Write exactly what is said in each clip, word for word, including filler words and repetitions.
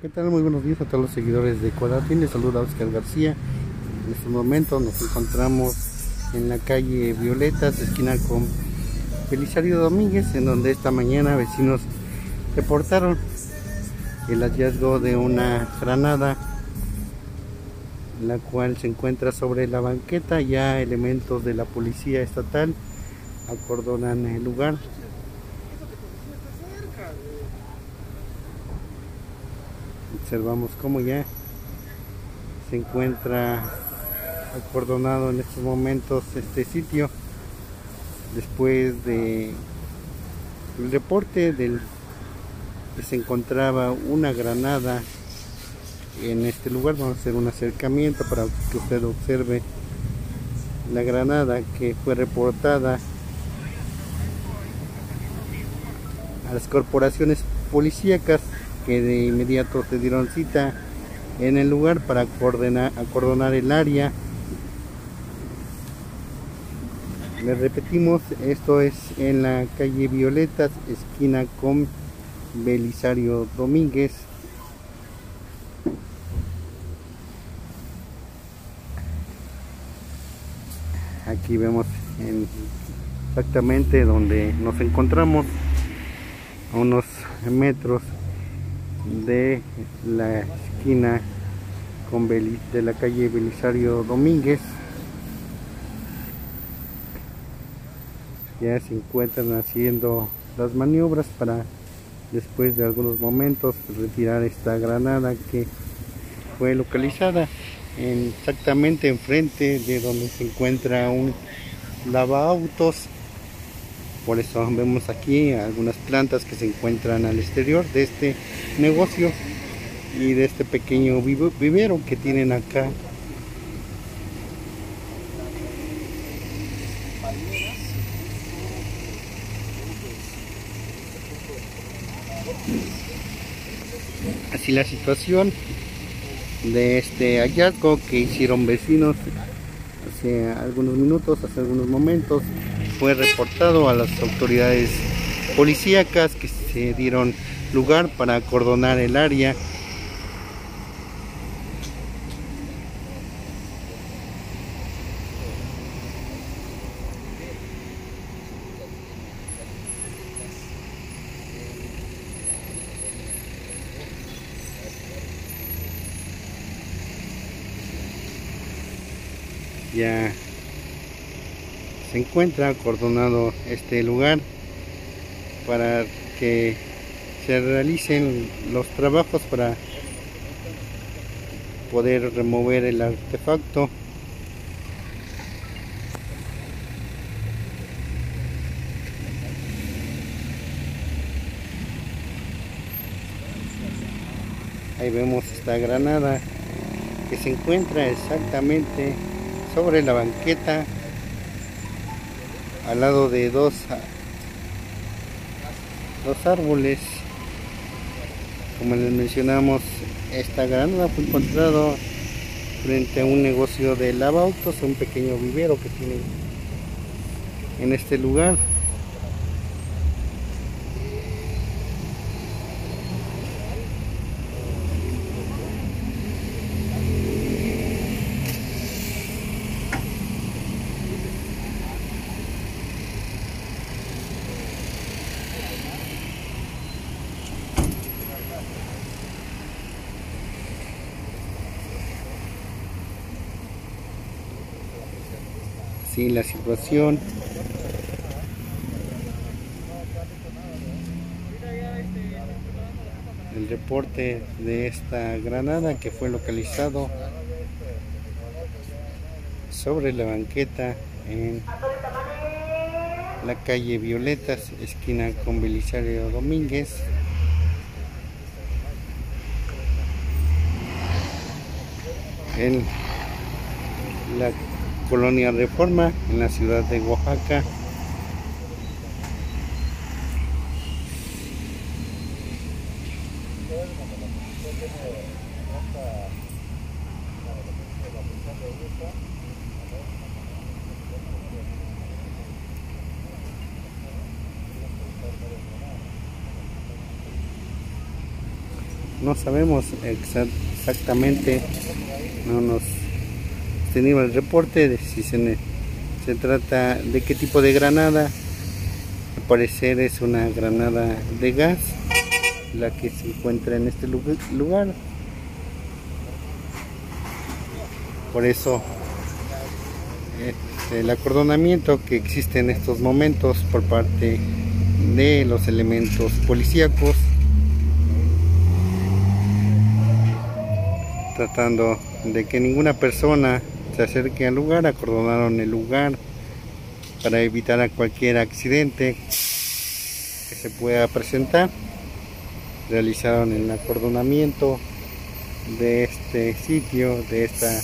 ¿Qué tal? Muy buenos días a todos los seguidores de Cuadratín. Les saluda Oscar García. En este momento nos encontramos en la calle Violetas, esquina con Belisario Domínguez, en donde esta mañana vecinos reportaron el hallazgo de una granada, la cual se encuentra sobre la banqueta. Ya elementos de la policía estatal acordonan el lugar. Observamos cómo ya se encuentra acordonado en estos momentos este sitio, después de el reporte del que se encontraba una granada en este lugar. Vamos a hacer un acercamiento para que usted observe la granada que fue reportada a las corporaciones policíacas, que de inmediato se dieron cita en el lugar para acordonar, acordonar el área. Les repetimos, esto es en la calle Violetas, esquina con Belisario Domínguez. Aquí vemos en exactamente donde nos encontramos, a unos metros de la esquina con Beli, de la calle Belisario Domínguez. Ya se encuentran haciendo las maniobras para, después de algunos momentos, retirar esta granada que fue localizada en, exactamente enfrente de donde se encuentra un lavaautos. Por eso vemos aquí algunas plantas que se encuentran al exterior de este negocio y de este pequeño vivero que tienen acá. Así la situación de este hallazgo que hicieron vecinos hace algunos minutos, hace algunos momentos. Fue reportado a las autoridades policíacas, que se dieron lugar para acordonar el área. Ya se encuentra acordonado este lugar para que se realicen los trabajos para poder remover el artefacto. Ahí vemos esta granada que se encuentra exactamente sobre la banqueta, al lado de dos, dos árboles. Como les mencionamos, esta granada fue encontrado frente a un negocio de lavautos, un pequeño vivero que tiene en este lugar. Sí, la situación. El reporte de esta granada que fue localizado sobre la banqueta en la calle Violetas, esquina con Belisario Domínguez. En la colonia Reforma, en la ciudad de Oaxaca. no sabemos exactamente, no nos tenemos el reporte de si se, se trata de qué tipo de granada. Al parecer es una granada de gas la que se encuentra en este lugar. Por eso este, el acordonamiento que existe en estos momentos por parte de los elementos policíacos, tratando de que ninguna persona se acerque al lugar. Acordonaron el lugar para evitar a cualquier accidente que se pueda presentar. Realizaron el acordonamiento de este sitio, de este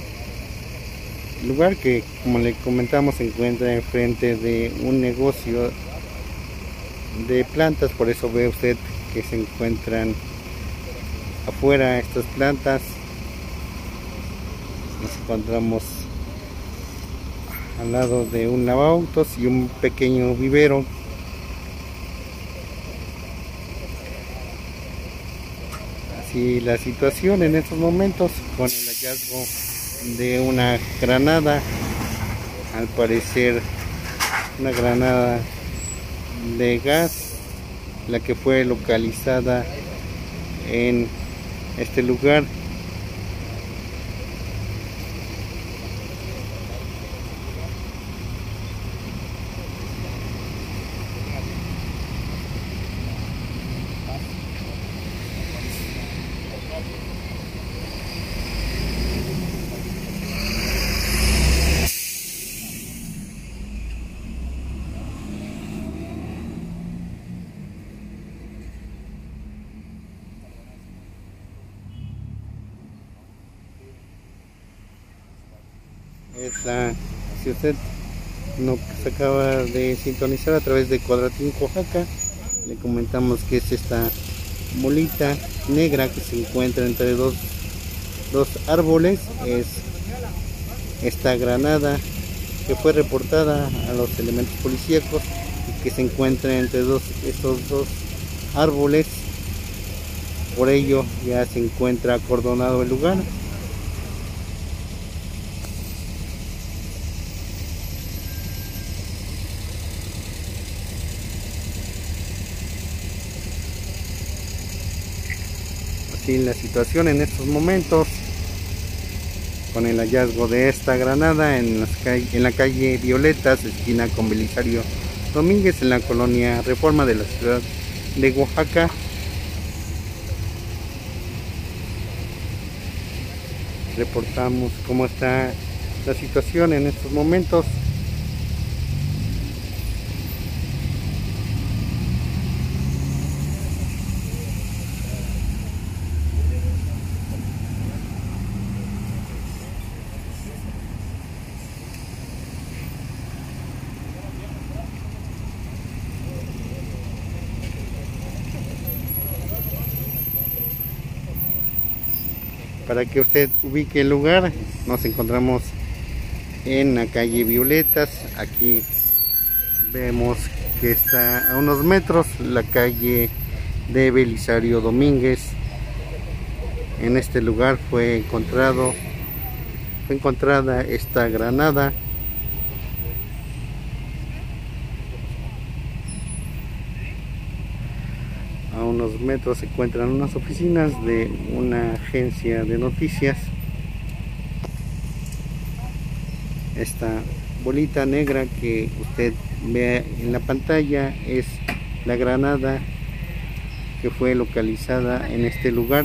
lugar que, como le comentamos, se encuentra enfrente de un negocio de plantas. Por eso ve usted que se encuentran afuera estas plantas. Nos encontramos al lado de un lavaautos y un pequeño vivero. Así la situación en estos momentos, con el hallazgo de una granada, al parecer una granada de gas, la que fue localizada en este lugar. Esta, si usted no se acaba de sintonizar a través de Cuadratín Oaxaca, le comentamos que es esta bolita negra que se encuentra entre dos, dos árboles. Es esta granada que fue reportada a los elementos policíacos y que se encuentra entre dos, estos dos árboles. Por ello ya se encuentra acordonado el lugar. La situación en estos momentos, con el hallazgo de esta granada en, las calle, en la calle Violetas, esquina con Belisario Domínguez, en la colonia Reforma de la ciudad de Oaxaca. Reportamos cómo está la situación en estos momentos. Para que usted ubique el lugar, nos encontramos en la calle Violetas. Aquí vemos que está a unos metros la calle de Belisario Domínguez. En este lugar fue encontrado fue encontrada esta granada. A unos metros se encuentran unas oficinas de una agencia de noticias. Esta bolita negra que usted ve en la pantalla es la granada que fue localizada en este lugar.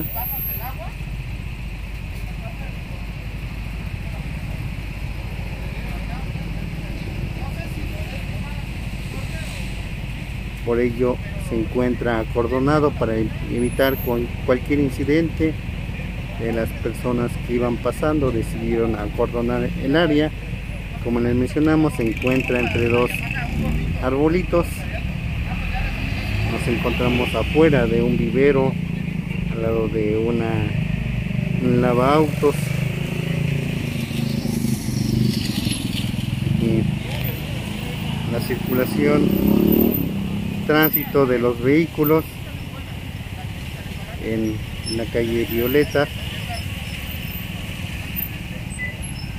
Por ello se encuentra acordonado para evitar cualquier incidente. De las personas que iban pasando decidieron acordonar el área. Como les mencionamos, se encuentra entre dos arbolitos. Nos encontramos afuera de un vivero, al lado de una un lavaautos. Y la circulación, tránsito de los vehículos en en la calle Violeta.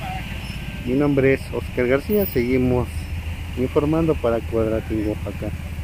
Mi nombre es Oscar García, seguimos informando para Cuadratín, Oaxaca.